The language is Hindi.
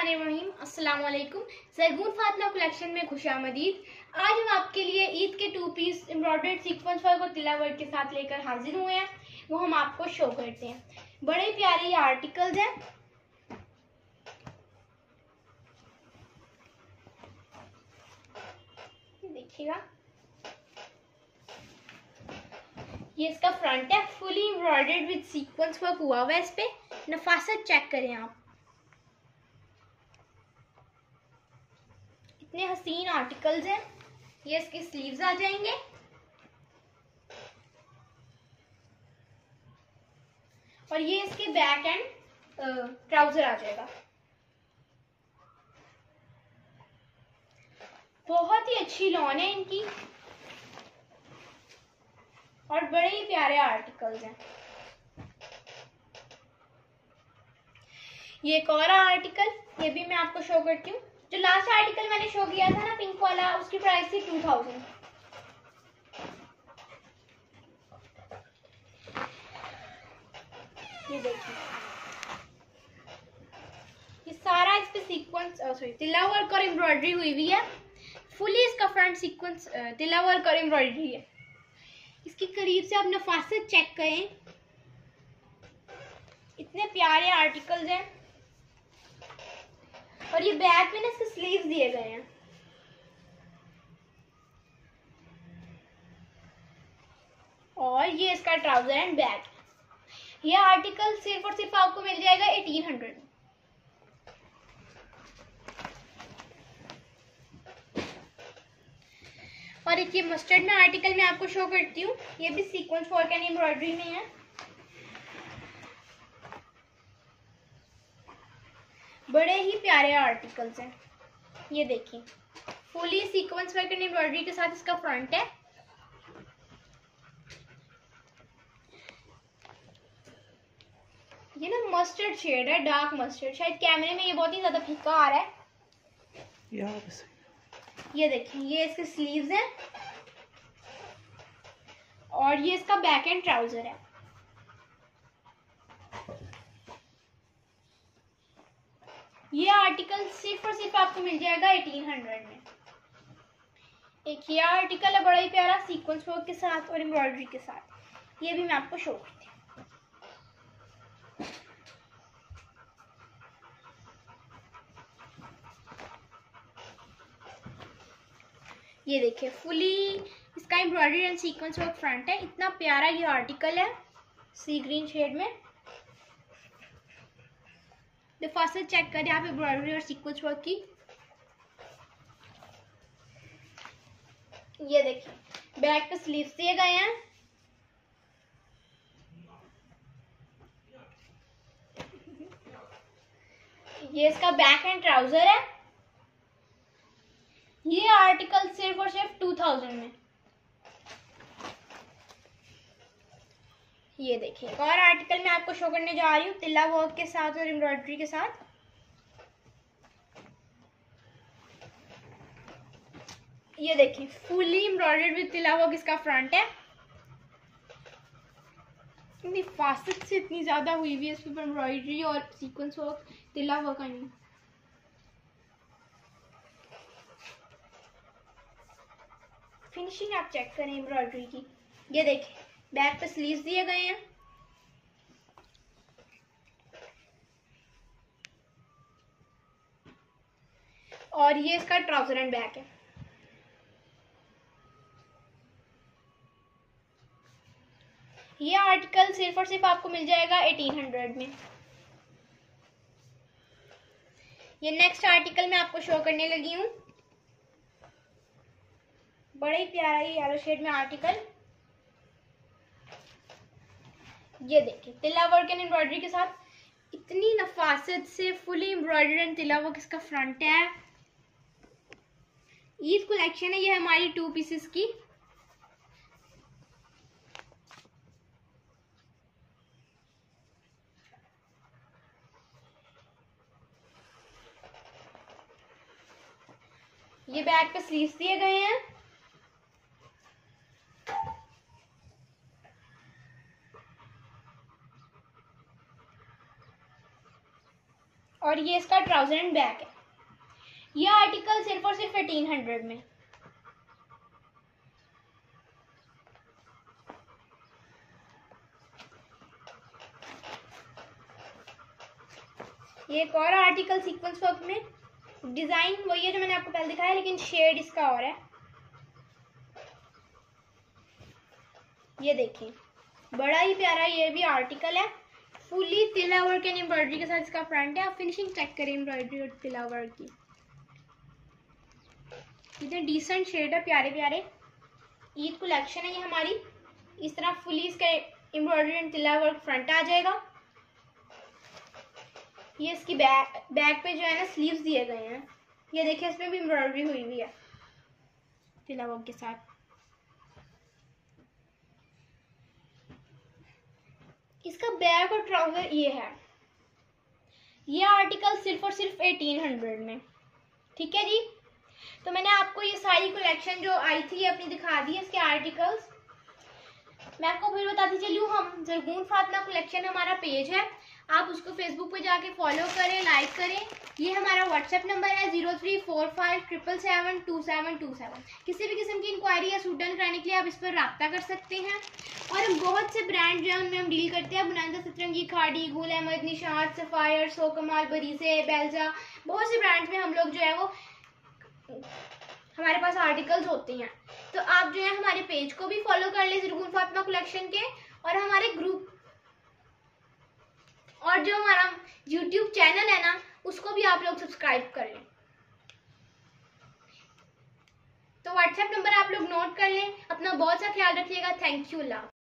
बिस्मिल्लाहिर्रहमानिर्रहीम। अस्सलाम वालेकुम। ज़ैगून फातिमा कलेक्शन में खुशामदीद। आज हम आपके लिए ईद के 2 पीस एम्ब्रॉयडर्ड सीक्वेंस वर्क और तिला वर्क के साथ लेकर हाजिर हुए हैं। वो हम आपको शो करते हैं। बड़े प्यारे ये आर्टिकल्स हैं। देखिएगा, ये इसका फ्रंट है, fully embroidered with sequence work हुआ हुआ है। इस पे नफासत चेक करें आप, इतने हसीन आर्टिकल्स हैं। ये इसके स्लीव्स आ जाएंगे और ये इसके बैक एंड ट्राउजर आ जाएगा। बहुत ही अच्छी लॉन है इनकी और बड़े ही प्यारे आर्टिकल्स हैं। ये एक और आर्टिकल, ये भी मैं आपको शो करती हूँ। जो लास्ट आर्टिकल मैंने शो किया था ना, पिंक वाला, उसकी प्राइस थी 2000। ये देखिए, ये सारा इस पे सीक्वेंस तिला वर्क और एम्ब्रॉयडरी हुई हुई है। फुली इसका फ्रंट सीक्वेंस तिला वर्क और एम्ब्रॉयडरी है। इसके करीब से आप नफासत चेक करें, इतने प्यारे आर्टिकल्स हैं। और ये बैक में ना इसके स्लीव्स दिए गए हैं। और ये इसका ट्राउजर एंड बैक। ये आर्टिकल सिर्फ और सिर्फ आपको मिल जाएगा 1800। और एक ये मस्टर्ड में आर्टिकल मैं आपको शो करती हूँ। ये भी सीक्वेंस वर्क एंड एम्ब्रॉयडरी में है। बड़े ही प्यारे आर्टिकल्स हैं। ये देखिए, fully sequence work and embroidery के साथ इसका फ्रंट है। ये ना मस्टर्ड शेड है, डार्क मस्टर्ड। शायद कैमरे में ये बहुत ही ज्यादा फीका आ रहा है। ये देखिए, ये इसके स्लीव्स हैं और ये इसका बैक एंड ट्राउजर है। ये आर्टिकल सिर्फ और सिर्फ आपको मिल जाएगा 1800 में। एक ये आर्टिकल है बड़ा ही प्यारा, सीक्वेंस वर्क के साथ और एम्ब्रॉयडरी के साथ। ये भी मैं आपको शो करती हूँ। ये देखिए, फुली इसका embroidery and sequence work front है। इतना प्यारा ये आर्टिकल है, सी ग्रीन शेड में। नफासत चेक करें आप एम्ब्रॉयडरी और सीक्वेंस वर्क की। ये देखिए, बैक पे स्लीव्स दिए गए हैं। ये इसका बैक एंड ट्राउजर है। ये आर्टिकल सिर्फ और सिर्फ 2000 में। ये देखिए, एक और आर्टिकल मैं आपको शो करने जा रही हूँ तिल्ला वर्क के साथ और एम्ब्रॉयडरी के साथ। ये देखिए, फुली एम्ब्रॉयडर्ड विद तिल्ला वर्क इसका फ्रंट है। इतनी फासत से इतनी ज्यादा हुई हुई है इस पर एम्ब्रॉयडरी और सीक्वेंस वर्क, तिल्ला वर्क। आई मीन, फिनिशिंग आप चेक करें एम्ब्रॉयडरी की। ये देखिए, बैक पे स्लीव्स दिए गए हैं। और ये इसका ट्राउजर एंड बैक है। ये आर्टिकल सिर्फ और सिर्फ आपको मिल जाएगा 1800 में। ये नेक्स्ट आर्टिकल मैं आपको शो करने लगी हूँ। बड़ा ही प्यारा ये येलो शेड में आर्टिकल। ये देखिए, तिल्ला वर्क एंड एम्ब्रॉयडरी के साथ इतनी नफासत से फुली एम्ब्रॉयडर्ड एंड तिल्ला वर्क इसका फ्रंट है। ईद कलेक्शन है ये हमारी 2 पीसेस की। ये बैक पे स्लीव्स दिए गए हैं। और ये इसका ट्राउजर एंड बैक है। ये आर्टिकल सिर्फ और सिर्फ 1800 में। ये एक और आर्टिकल सीक्वेंस वर्क में, डिजाइन वही है जो मैंने आपको पहले दिखाया, लेकिन शेड इसका और है। ये देखें, बड़ा ही प्यारा ये भी आर्टिकल है, फुली तिला वर्क एंड एम्ब्रॉयडरी के साथ इसका फ्रंट है। आप फिनिशिंग चेक करें एम्ब्रॉयडरी और तिला वर्क की, इतने डिसेंट शेड है, प्यारे प्यारे। ईद कलेक्शन है ये हमारी। इस तरह फुली इसका एम्ब्रॉयडरी एंड तिला वर्क फ्रंट आ जाएगा। ये इसकी बैक पे जो है ना स्लीव्स दिए गए हैं। ये देखिए, इसमें भी एम्ब्रॉयडरी हुई हुई है तिला वर्क के साथ। इसका बैक और ट्राउजर ये है। ये आर्टिकल सिर्फ और सिर्फ 1800 में। ठीक है जी। तो मैंने आपको ये सारी कलेक्शन जो आई थी अपनी दिखा दी है, इसके आर्टिकल्स। मैं आपको फिर बताती चलूँ, हम ज़रगून फातिमा कलेक्शन हमारा पेज है, आप उसको फेसबुक पे जाके फॉलो करें, लाइक करें। ये हमारा व्हाट्सएप नंबर है 0345772727। किसी भी किस्म की इंक्वायरी या सूट डन कराने के लिए आप इस पर रब्ता कर सकते हैं। और हम बहुत से ब्रांड जो है उनमें हम डील करते हैं। बुनादा, सतरंगी, खाड़ी, गुल अहमद, निशात, सफायर, सोकमाल, बरीसे, बेल्जा, बहुत से ब्रांड्स में हम लोग जो है वो हमारे पास आर्टिकल्स होते हैं। तो आप जो है हमारे पेज को भी फॉलो कर लें ज़रगून फातिमा कलेक्शन के, और हमारे ग्रुप और जो हमारा YouTube चैनल है ना, उसको भी आप लोग सब्सक्राइब कर लें। तो व्हाट्सएप नंबर आप लोग नोट कर लें। अपना बहुत सा ख्याल रखिएगा। Thank you.